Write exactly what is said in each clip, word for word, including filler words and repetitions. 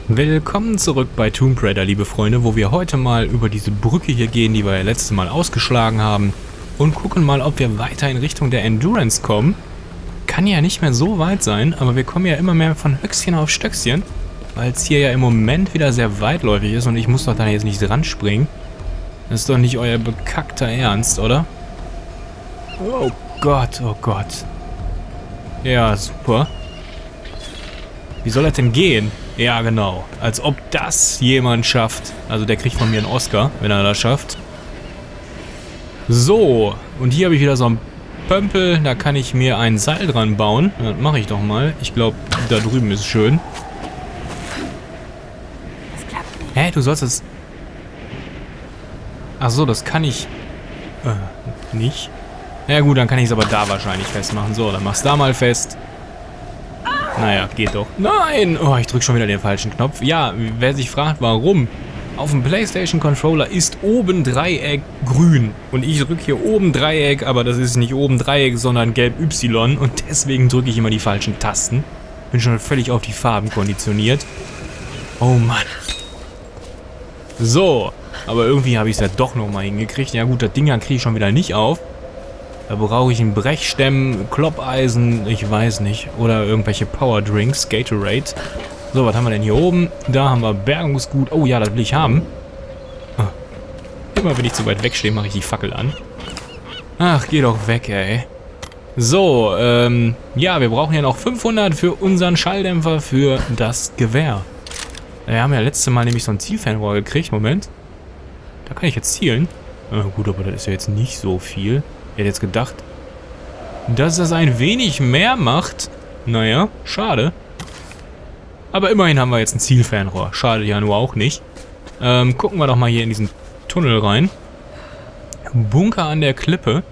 Willkommen zurück bei Tomb Raider, liebe Freunde, wo wir heute mal über diese Brücke hier gehen, die wir ja letztes Mal ausgeschlagen haben, und gucken mal, ob wir weiter in Richtung der Endurance kommen. Kann ja nicht mehr so weit sein, aber wir kommen ja immer mehr von Höchstchen auf Stöckchen, weil es hier ja im Moment wieder sehr weitläufig ist und ich muss doch da jetzt nicht dran springen. Das ist doch nicht euer bekackter Ernst, oder? Oh Gott, oh Gott. Ja, super. Wie soll das denn gehen? Ja, genau. Als ob das jemand schafft. Also der kriegt von mir einen Oscar, wenn er das schafft. So, und hier habe ich wieder so einen Pömpel. Da kann ich mir ein Seil dran bauen. Das mache ich doch mal. Ich glaube, da drüben ist es schön. Hä, du sollst es... Ach so, das kann ich... Äh, nicht? Ja gut, dann kann ich es aber da wahrscheinlich festmachen. So, dann mach's da mal fest. Naja, geht doch. Nein! Oh, ich drücke schon wieder den falschen Knopf. Ja, wer sich fragt, warum? Auf dem PlayStation-Controller ist oben Dreieck grün. Und ich drücke hier oben Dreieck, aber das ist nicht oben Dreieck, sondern gelb Y. Und deswegen drücke ich immer die falschen Tasten. Bin schon völlig auf die Farben konditioniert. Oh Mann. So, aber irgendwie habe ich es ja doch nochmal hingekriegt. Ja gut, das Ding kriege ich schon wieder nicht auf. Da brauche ich einen Brechstämm, Kloppeisen, ich weiß nicht. Oder irgendwelche Powerdrinks, Gatorade. So, was haben wir denn hier oben? Da haben wir Bergungsgut. Oh ja, das will ich haben. Ah. Immer wenn ich zu weit wegstehe, mache ich die Fackel an. Ach, geh doch weg, ey. So, ähm, ja, wir brauchen ja noch fünfhundert für unseren Schalldämpfer für das Gewehr. Wir haben ja letztes Mal nämlich so ein Zielfernrohr gekriegt. Moment. Da kann ich jetzt zielen. Ah, gut, aber das ist ja jetzt nicht so viel. Ich hätte jetzt gedacht, dass das ein wenig mehr macht. Naja, schade. Aber immerhin haben wir jetzt ein Zielfernrohr. Schade ja nur auch nicht. Ähm, gucken wir doch mal hier in diesen Tunnel rein. Bunker an der Klippe.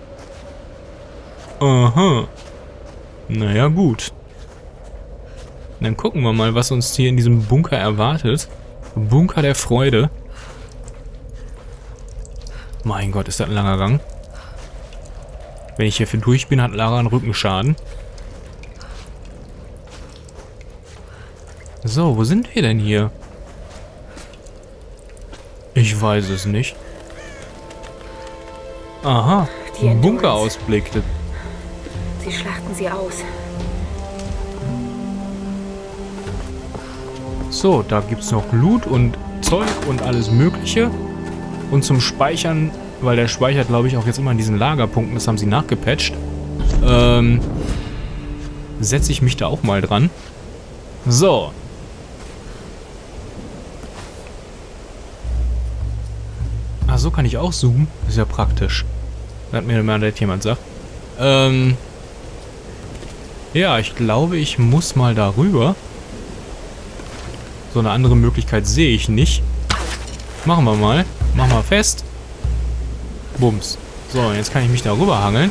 Aha. Naja, gut. Dann gucken wir mal, was uns hier in diesem Bunker erwartet. Bunker der Freude. Mein Gott, ist das ein langer Gang. Wenn ich hier für durch bin, hat Lara einen Rückenschaden. So, wo sind wir denn hier? Ich weiß es nicht. Aha, ein Bunkerausblick. Sie schlachten sie aus. So, da gibt es noch Loot und Zeug und alles Mögliche. Und zum Speichern, weil der speichert, glaube ich, auch jetzt immer an diesen Lagerpunkten, das haben sie nachgepatcht, ähm, setze ich mich da auch mal dran. So. Ach, so kann ich auch zoomen. Ist ja praktisch. Das hat mir mal jemand sagt. Ähm, ja, ich glaube, ich muss mal darüber. So eine andere Möglichkeit sehe ich nicht. Machen wir mal. Machen wir fest. Bums. So, jetzt kann ich mich da rüber hangeln.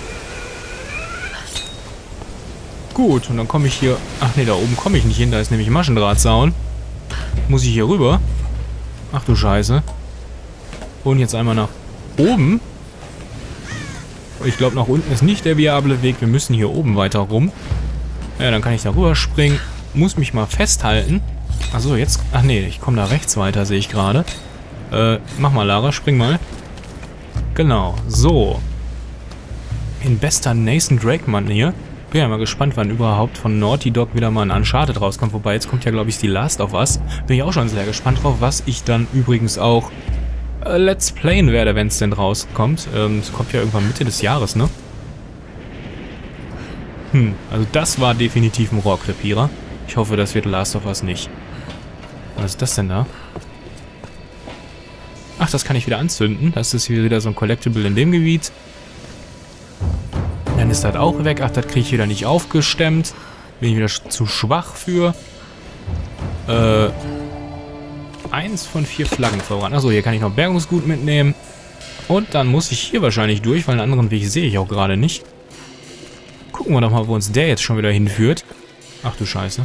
Gut, und dann komme ich hier... Ach nee, da oben komme ich nicht hin. Da ist nämlich Maschendrahtzaun. Muss ich hier rüber? Ach du Scheiße. Und jetzt einmal nach oben. Ich glaube, nach unten ist nicht der viable Weg. Wir müssen hier oben weiter rum. Ja, dann kann ich da rüber springen. Muss mich mal festhalten. Achso, jetzt... Ach nee, ich komme da rechts weiter, sehe ich gerade. Äh, mach mal, Lara, spring mal. Genau, so. In bester Nathan Drake-Manier. Bin ja mal gespannt, wann überhaupt von Naughty Dog wieder mal ein Uncharted rauskommt. Wobei, jetzt kommt ja, glaube ich, die Last of Us. Bin ich auch schon sehr gespannt drauf, was ich dann übrigens auch äh, Let's Playen werde, wenn es denn rauskommt. Ähm, es kommt ja irgendwann Mitte des Jahres, ne? Hm, also das war definitiv ein Rohrkrepierer. Ich hoffe, das wird Last of Us nicht. Was ist das denn da? Ach, das kann ich wieder anzünden. Das ist hier wieder so ein Collectible in dem Gebiet. Dann ist das auch weg. Ach, das kriege ich wieder nicht aufgestemmt. Bin ich wieder zu schwach für. Äh, eins von vier Flaggen voran. Achso, hier kann ich noch Bergungsgut mitnehmen. Und dann muss ich hier wahrscheinlich durch, weil einen anderen Weg sehe ich auch gerade nicht. Gucken wir doch mal, wo uns der jetzt schon wieder hinführt. Ach du Scheiße.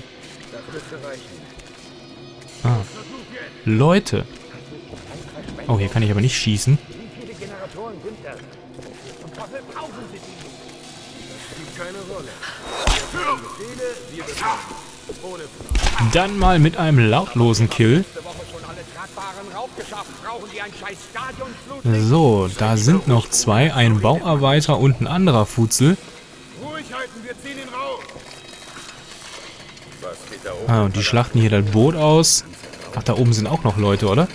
Ah. Leute. Oh, hier kann ich aber nicht schießen. Wie viele Generatoren sind das? Und wofür brauchen Sie die? Das spielt keine Rolle. Wir Befehle, wir bekommen. Dann mal mit einem lautlosen Kill. So, da sind noch zwei. Ein Bauarbeiter und ein anderer Futzel. Ah, und die schlachten hier das Boot aus. Ach, da oben sind auch noch Leute, oder?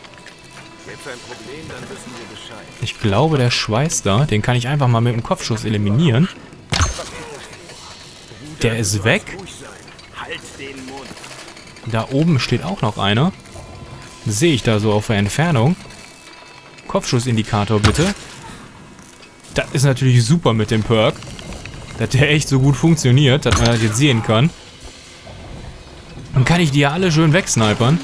Ich glaube, der Schweiß da, den kann ich einfach mal mit dem Kopfschuss eliminieren. Der ist weg. Da oben steht auch noch einer. Sehe ich da so auf der Entfernung. Kopfschussindikator bitte. Das ist natürlich super mit dem Perk. Dass der echt so gut funktioniert, dass man das jetzt sehen kann. Dann kann ich die ja alle schön wegsnipern.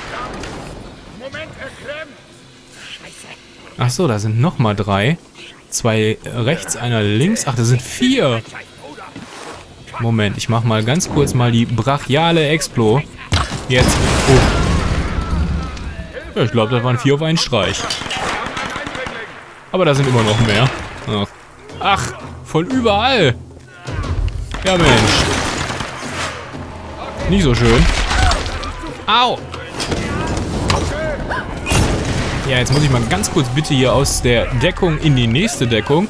Ach so, da sind nochmal drei. Zwei rechts, einer links. Ach, das sind vier. Moment, ich mach mal ganz kurz mal die brachiale Explo. Jetzt. Oh. Ja, ich glaube, das waren vier auf einen Streich. Aber da sind immer noch mehr. Ach, Ach von überall. Ja, Mensch. Nicht so schön. Au. Ja, jetzt muss ich mal ganz kurz bitte hier aus der Deckung in die nächste Deckung.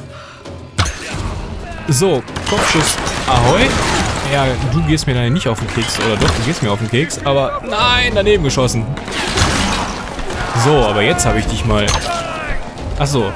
So, Kopfschuss. Ahoi. Ja, du gehst mir da nicht auf den Keks. Oder doch, du gehst mir auf den Keks. Aber nein, daneben geschossen. So, aber jetzt habe ich dich mal... Achso.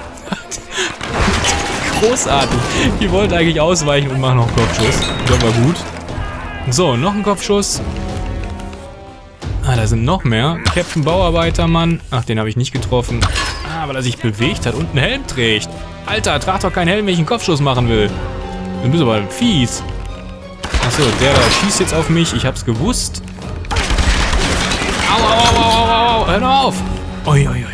Großartig. Die wollte eigentlich ausweichen und machen noch einen Kopfschuss. Das war gut. So, noch ein Kopfschuss. Ah, da sind noch mehr. Captain Bauarbeitermann. Ach, den habe ich nicht getroffen. Ah, weil er sich bewegt hat und einen Helm trägt. Alter, trag doch keinen Helm, wenn ich einen Kopfschuss machen will. Du bist aber fies. Achso, der da schießt jetzt auf mich. Ich hab's gewusst. Au, au, au, au, au, au. Hör doch auf. Ui, ui, ui, ui.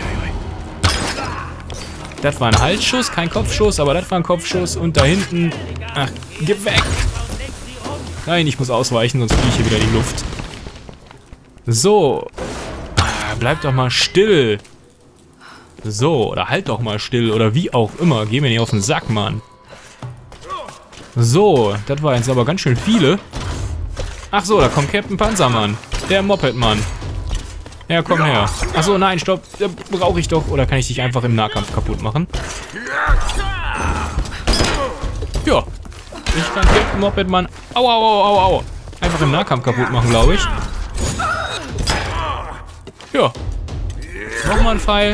Das war ein Halsschuss, kein Kopfschuss, aber das war ein Kopfschuss. Und da hinten... Ach, gib weg. Nein, ich muss ausweichen, sonst fliege ich hier wieder in die Luft. So. Ah, bleib doch mal still. So, oder halt doch mal still. Oder wie auch immer. Geh mir nicht auf den Sack, Mann. So, das war jetzt aber ganz schön viele. Ach so, da kommt Captain Panzermann. Der Mopedmann. Ja, komm her. Ach so, nein, stopp. Brauche ich doch. Oder kann ich dich einfach im Nahkampf kaputt machen? Ja. Ich kann Captain Mopedmann... Au, au, au, au, au. Einfach im Nahkampf kaputt machen, glaube ich. Ja. Nochmal ein Pfeil.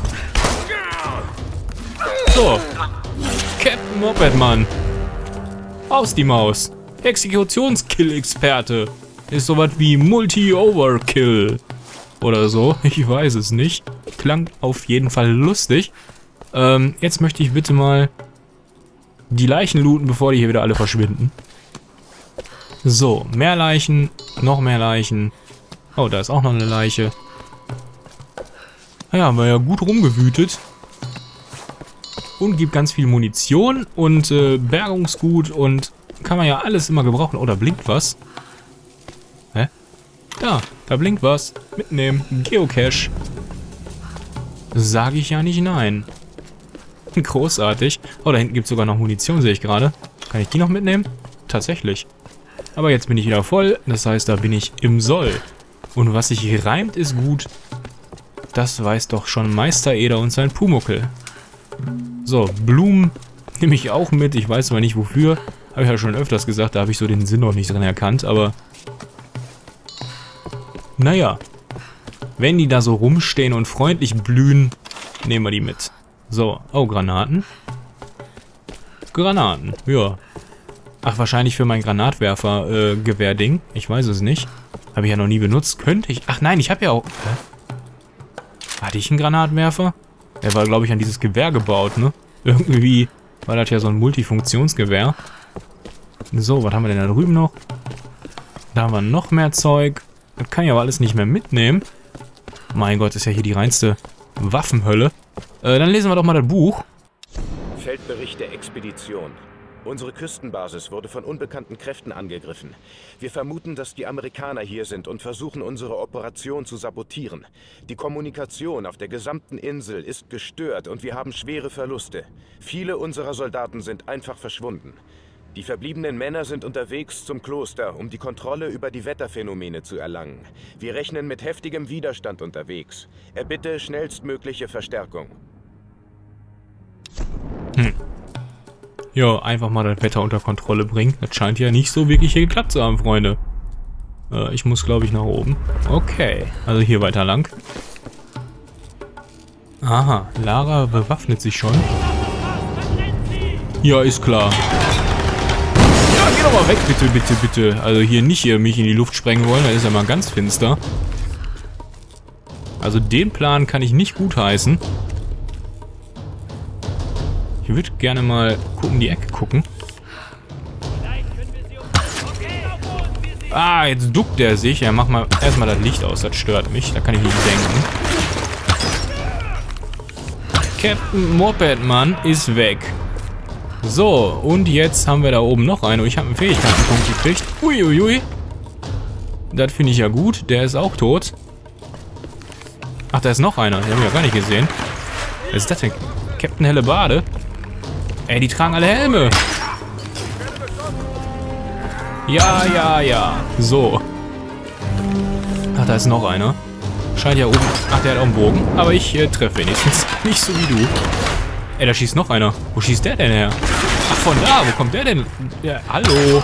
So. Captain Mopedmann. Aus die Maus. Exekutionskill-Experte. Ist sowas wie Multi-Overkill. Oder so. Ich weiß es nicht. Klang auf jeden Fall lustig. Ähm, jetzt möchte ich bitte mal die Leichen looten, bevor die hier wieder alle verschwinden. So, mehr Leichen. Noch mehr Leichen. Oh, da ist auch noch eine Leiche. Ja, haben wir ja gut rumgewütet. Und gibt ganz viel Munition und äh, Bergungsgut und kann man ja alles immer gebrauchen. Oh, da blinkt was. Hä? Da, da blinkt was. Mitnehmen. Geocache. Sage ich ja nicht nein. Großartig. Oh, da hinten gibt es sogar noch Munition, sehe ich gerade. Kann ich die noch mitnehmen? Tatsächlich. Aber jetzt bin ich wieder voll. Das heißt, da bin ich im Soll. Und was sich hier reimt, ist gut. Das weiß doch schon Meister Eder und sein Pumuckel. So, Blumen nehme ich auch mit. Ich weiß aber nicht wofür. Habe ich ja schon öfters gesagt. Da habe ich so den Sinn noch nicht drin erkannt. Aber naja. Wenn die da so rumstehen und freundlich blühen, nehmen wir die mit. So, oh, Granaten. Granaten, ja. Ach, wahrscheinlich für mein Granatwerfer-Gewehrding. Äh, ich weiß es nicht. Habe ich ja noch nie benutzt. Könnte ich... Ach nein, ich habe ja auch... Hä? Hatte ich einen Granatwerfer? Der war, glaube ich, an dieses Gewehr gebaut, ne? Irgendwie war das ja so ein Multifunktionsgewehr. So, was haben wir denn da drüben noch? Da haben wir noch mehr Zeug. Das kann ich aber alles nicht mehr mitnehmen. Mein Gott, ist ja hier die reinste Waffenhölle. Äh, dann lesen wir doch mal das Buch. Feldbericht der Expedition. Unsere Küstenbasis wurde von unbekannten Kräften angegriffen. Wir vermuten, dass die Amerikaner hier sind und versuchen, unsere Operation zu sabotieren. Die Kommunikation auf der gesamten Insel ist gestört und wir haben schwere Verluste. Viele unserer Soldaten sind einfach verschwunden. Die verbliebenen Männer sind unterwegs zum Kloster, um die Kontrolle über die Wetterphänomene zu erlangen. Wir rechnen mit heftigem Widerstand unterwegs. Erbitte schnellstmögliche Verstärkung. Hm. Ja, einfach mal das Wetter unter Kontrolle bringen. Das scheint ja nicht so wirklich hier geklappt zu haben, Freunde. Äh, ich muss, glaube ich, nach oben. Okay, also hier weiter lang. Aha, Lara bewaffnet sich schon. Ja, ist klar. Ja, geh doch mal weg, bitte, bitte, bitte. Also hier nicht hier mich in die Luft sprengen wollen, das ist ja mal ganz finster. Also den Plan kann ich nicht gutheißen. Ich würde gerne mal gucken, die Ecke gucken. Ah, jetzt duckt er sich. Ja, mach mal erstmal das Licht aus, das stört mich. Da kann ich nicht denken. Captain Mopedmann ist weg. So, und jetzt haben wir da oben noch einen. Und ich habe einen Fähigkeitenpunkt gekriegt. Uiuiui. Das finde ich ja gut. Der ist auch tot. Ach, da ist noch einer. Den haben wir ja gar nicht gesehen. Was ist das denn? Captain Hellebarde? Ey, die tragen alle Helme. Ja, ja, ja. So. Ach, da ist noch einer. Scheint ja oben... Ach, der hat auch einen Bogen. Aber ich äh, treffe wenigstens. Nicht so wie du. Ey, da schießt noch einer. Wo schießt der denn her? Ach, von da. Wo kommt der denn? Ja, hallo.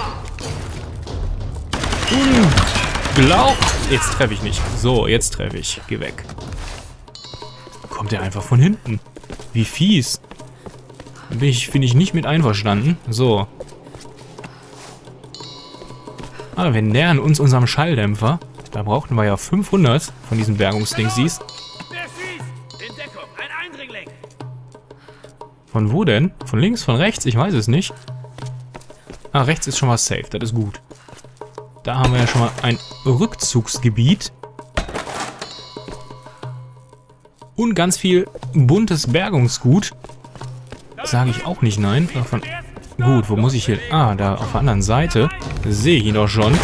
Unglaublich. Jetzt treffe ich nicht. So, jetzt treffe ich. Geh weg. Kommt der einfach von hinten. Wie fies. Bin ich, finde ich nicht mit einverstanden. So. Ah, wir nähern uns unserem Schalldämpfer. Da brauchten wir ja fünfhundert von diesen Bergungsdingsies. Von wo denn? Von links, von rechts? Ich weiß es nicht. Ah, rechts ist schon mal safe. Das ist gut. Da haben wir ja schon mal ein Rückzugsgebiet. Und ganz viel buntes Bergungsgut. Sage ich auch nicht nein. Davon gut, wo muss ich hin? Ah, da auf der anderen Seite. Sehe ich ihn doch schon.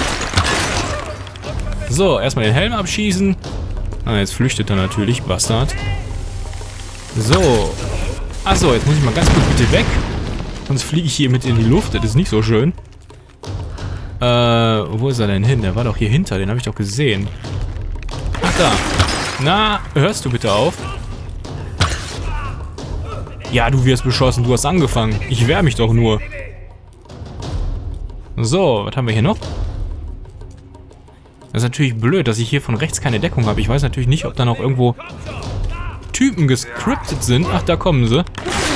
So, erstmal den Helm abschießen. Ah, jetzt flüchtet er natürlich, Bastard. So. Achso, jetzt muss ich mal ganz kurz bitte weg. Sonst fliege ich hier mit in die Luft. Das ist nicht so schön. Äh, wo ist er denn hin? Der war doch hier hinter. Den habe ich doch gesehen. Ach, da. Na, hörst du bitte auf? Ja, du wirst beschossen. Du hast angefangen. Ich wehre mich doch nur. So, was haben wir hier noch? Das ist natürlich blöd, dass ich hier von rechts keine Deckung habe. Ich weiß natürlich nicht, ob da noch irgendwo Typen gescriptet sind. Ach, da kommen sie.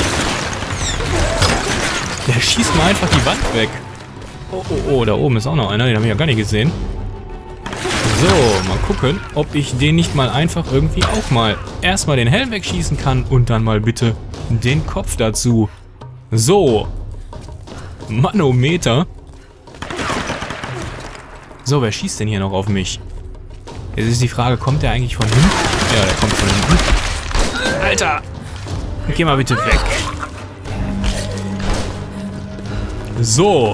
Der schießt mal einfach die Wand weg. Oh, oh, oh, da oben ist auch noch einer. Den habe ich ja gar nicht gesehen. So, mal gucken, ob ich den nicht mal einfach irgendwie auch mal erstmal den Helm wegschießen kann und dann mal bitte den Kopf dazu. So. Manometer. So, wer schießt denn hier noch auf mich? Jetzt ist die Frage, kommt der eigentlich von hinten? Ja, der kommt von hinten. Alter! Geh mal bitte weg. So.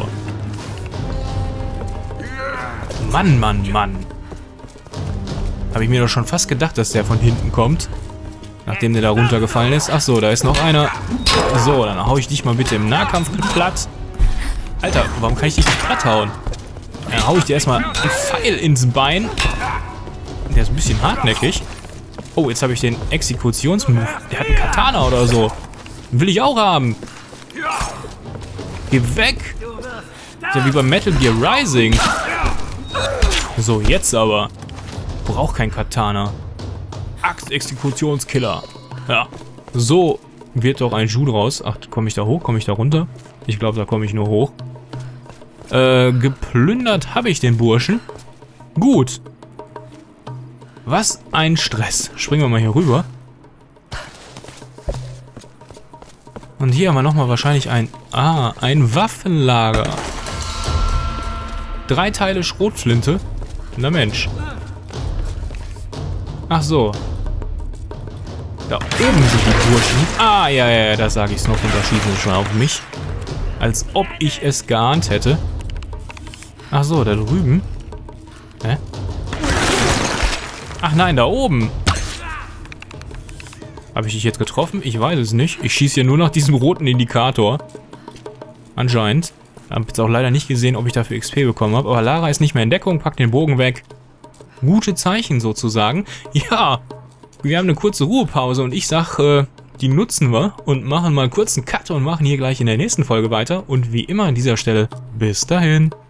Mann, Mann, Mann. Habe ich mir doch schon fast gedacht, dass der von hinten kommt. Nachdem der da runtergefallen ist. Ach so, da ist noch einer. So, dann hau ich dich mal bitte im Nahkampf platt. Alter, warum kann ich dich nicht platt hauen? Dann hau ich dir erstmal einen Pfeil ins Bein. Der ist ein bisschen hartnäckig. Oh, jetzt habe ich den Exekutionsmove. Der hat einen Katana oder so. Will ich auch haben. Geh weg. Ist ja wie beim Metal Gear Rising. So, jetzt aber. Braucht kein Katana. Axt-Exekutionskiller. Ja. So wird doch ein Schuh draus. Ach, komme ich da hoch? Komme ich da runter? Ich glaube, da komme ich nur hoch. Äh, geplündert habe ich den Burschen. Gut. Was ein Stress. Springen wir mal hier rüber. Und hier haben wir nochmal wahrscheinlich ein... Ah, ein Waffenlager. Drei Teile Schrotflinte. Na Mensch. Ach so. Da oben sind die Burschen. Ah, ja, ja, ja, das sage ich noch. Und da schießen sie schon auf mich. Als ob ich es geahnt hätte. Ach so, da drüben. Hä? Ach nein, da oben. Habe ich dich jetzt getroffen? Ich weiß es nicht. Ich schieße hier nur nach diesem roten Indikator. Anscheinend. Hab jetzt auch leider nicht gesehen, ob ich dafür X P bekommen habe. Aber Lara ist nicht mehr in Deckung, packt den Bogen weg. Gute Zeichen sozusagen. Ja, wir haben eine kurze Ruhepause und ich sag, äh, die nutzen wir und machen mal einen kurzen Cut und machen hier gleich in der nächsten Folge weiter. Und wie immer an dieser Stelle, bis dahin.